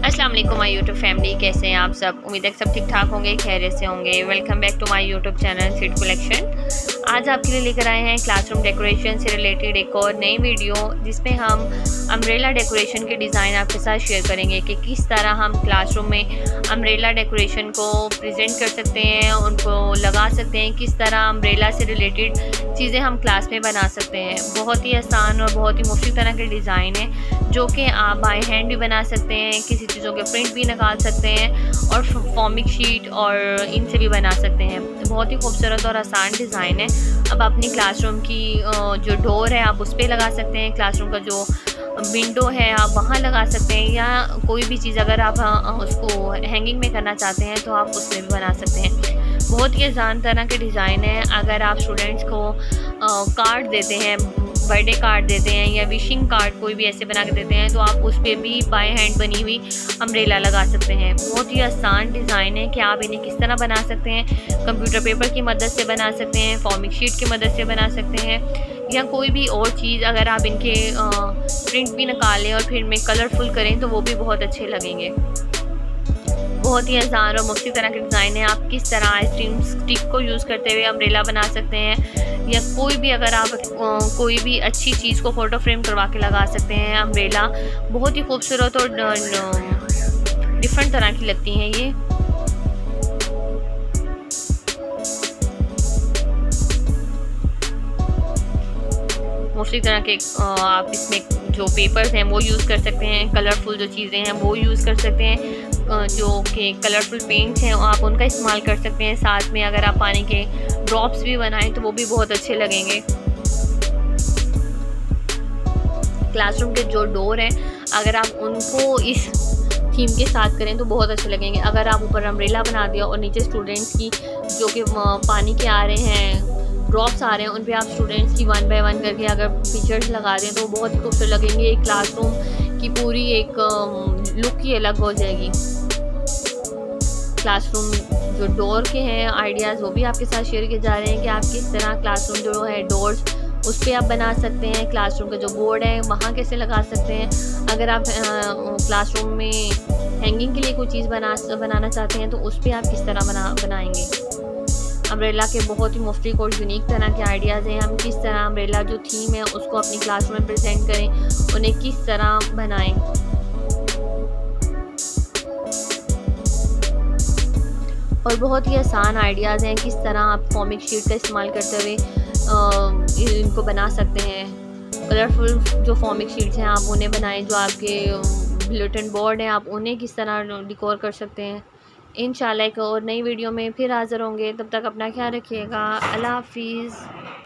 अस्सलाम वालेकुम my YouTube family, कैसे हैं आप सब। उम्मीद है सब ठीक ठाक होंगे, खैरियत से होंगे। Welcome back to my YouTube channel seed collection. आज आपके लिए लेकर आए हैं क्लासरूम डेकोरेशन से रिलेटेड एक और नई वीडियो, जिसमें हम अम्ब्रेला डेकोरेशन के डिज़ाइन आपके साथ शेयर करेंगे कि किस तरह हम क्लासरूम में अम्ब्रेला डेकोरेशन को प्रेजेंट कर सकते हैं, उनको लगा सकते हैं, किस तरह अम्ब्रेला से रिलेटेड चीज़ें हम क्लास में बना सकते हैं। बहुत ही आसान और बहुत ही मुफ्त तरह के डिज़ाइन है जो कि आप बाय हैंड भी बना सकते हैं, किसी चीज़ों के प्रिंट भी निकाल सकते हैं और फॉर्मिक शीट और इनसे भी बना सकते हैं। बहुत ही खूबसूरत और आसान डिज़ाइन है। अब अपनी क्लासरूम की जो डोर है आप उस पर लगा सकते हैं, क्लासरूम का जो विंडो है आप वहाँ लगा सकते हैं, या कोई भी चीज़ अगर आप उसको हैंगिंग में करना चाहते हैं तो आप उसमें भी बना सकते हैं। बहुत ही आसान तरह के डिज़ाइन है। अगर आप स्टूडेंट्स को कार्ड देते हैं, बर्थडे कार्ड देते हैं या विशिंग कार्ड कोई भी ऐसे बना के देते हैं, तो आप उस पर भी बाय हैंड बनी हुई अम्ब्रेला लगा सकते हैं। बहुत ही आसान डिज़ाइन है कि आप इन्हें किस तरह बना सकते हैं। कंप्यूटर पेपर की मदद से बना सकते हैं, फॉर्मिक शीट की मदद से बना सकते हैं, या कोई भी और चीज़ अगर आप इनके प्रिंट भी निकालें और फिर में कलरफुल करें तो वो भी बहुत अच्छे लगेंगे। बहुत ही आसान और मुफ्त तरह के डिज़ाइन है। आप किस तरह आइसक्रीम स्टिक को यूज़ करते हुए अम्ब्रेला बना सकते हैं, या कोई भी अगर आप कोई भी अच्छी चीज़ को फ़ोटो फ्रेम करवा के लगा सकते हैं। अम्ब्रेला बहुत ही खूबसूरत और डिफरेंट तरह की लगती हैं ये। मुफ्त तरह के आप इसमें जो पेपर्स हैं वो यूज़ कर सकते हैं, कलरफुल जो चीज़ें हैं वो यूज़ कर सकते हैं, जो कि कलरफुल पेंट्स हैं आप उनका इस्तेमाल कर सकते हैं। साथ में अगर आप पानी के ड्रॉप्स भी बनाएं तो वो भी बहुत अच्छे लगेंगे। क्लासरूम के जो डोर हैं अगर आप उनको इस थीम के साथ करें तो बहुत अच्छे लगेंगे। अगर आप ऊपर अम्ब्रेला बना दिया और नीचे स्टूडेंट्स की जो कि पानी के आ रहे हैं, ड्रॉप्स आ रहे हैं, उन पे आप स्टूडेंट्स की 1 बाय 1 करके अगर पिक्चर्स लगा दें तो बहुत खूबसूरत लगेंगे। एक क्लासरूम की पूरी एक लुक ही अलग हो जाएगी। क्लासरूम जो डोर के हैं आइडियाज़ वो भी आपके साथ शेयर किए जा रहे हैं कि आप किस तरह क्लासरूम जो है डोर्स उस पर आप बना सकते हैं। क्लासरूम का जो बोर्ड है वहाँ कैसे लगा सकते हैं। अगर आप क्लासरूम में हैंगिंग के लिए कोई चीज़ बनाना चाहते हैं तो उस पर आप किस तरह बनाएंगे। अम्ब्रेला के बहुत ही मुफ्त और यूनिक तरह के आइडियाज़ हैं। हम किस तरह अम्ब्रेला जो थीम है उसको अपनी क्लासरूम में प्रेजेंट करें, उन्हें किस तरह बनाएं। और बहुत ही आसान आइडियाज़ हैं किस तरह आप फॉर्मिक शीट का इस्तेमाल करते हुए इनको बना सकते हैं। कलरफुल जो फॉर्मिक शीट्स हैं आप उन्हें बनाएं, जो आपके बुलेटिन बोर्ड हैं आप उन्हें किस तरह डिकोर कर सकते हैं। इंशाल्लाह एक और नई वीडियो में फिर हाज़िर होंगे। तब तक अपना ख्याल रखिएगा। अल्लाह हाफिज़।